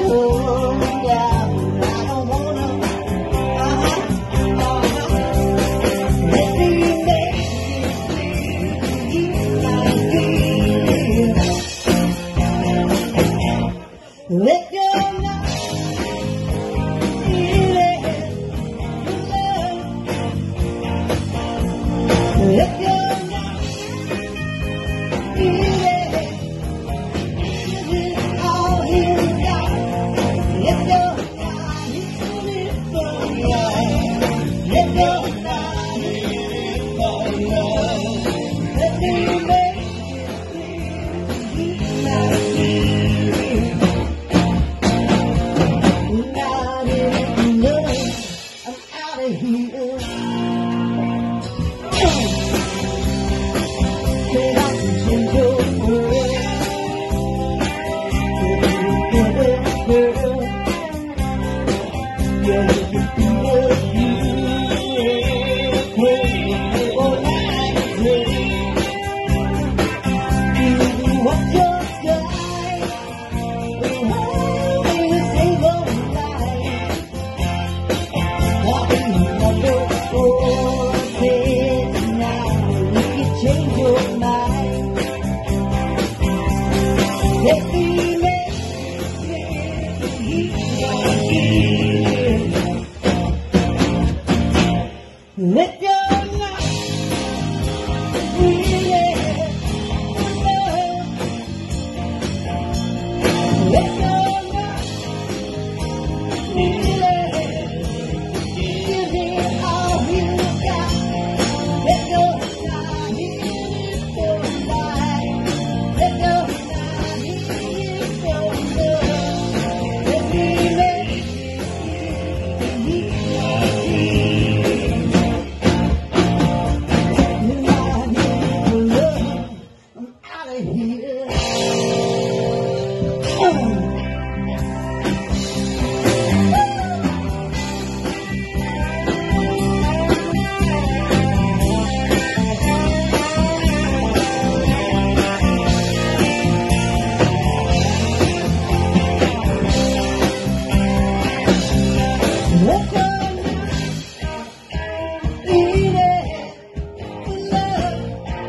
Let go now, let go now, give it all you got. Let go now, hit it for love. Let go now, hit it for love. Let me make it not in love. I'm out of here. That I can change your world. Girl, yeah, you can feel you. Oh, like rain. You watch your sky. Always save your life. Walking on the forces now. We can change your mind. Let me make it let go now, really, let go now, really, give it all you got. Let go now, give it for life. Let go now, give it for love. Let me make I'm out of here. Let go now, eat it, love,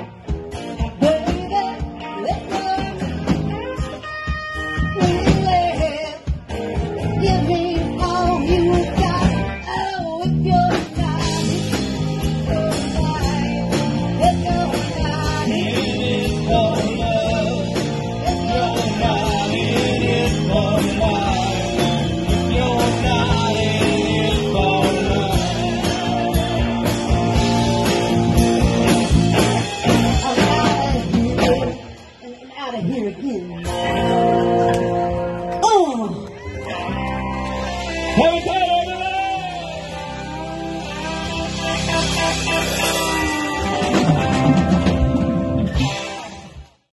baby. Let go now, really, give me all you got. Oh, with your life, your life. Let go now, hit it for love. Let go now, hit it for life. You're not in it for love. I'm out of here again. Oh.